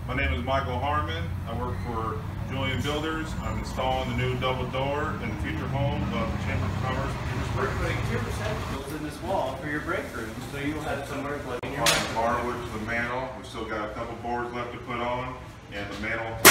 My name is Michael Harmon. I work for Julian Builders. I'm installing the new double door in the future home of the Chamber of Commerce. We're putting two receptacles in this wall for your break room, so you'll have somewhere to plug in your Hardwood to the mantle. We still got a couple boards left to put on, and the mantle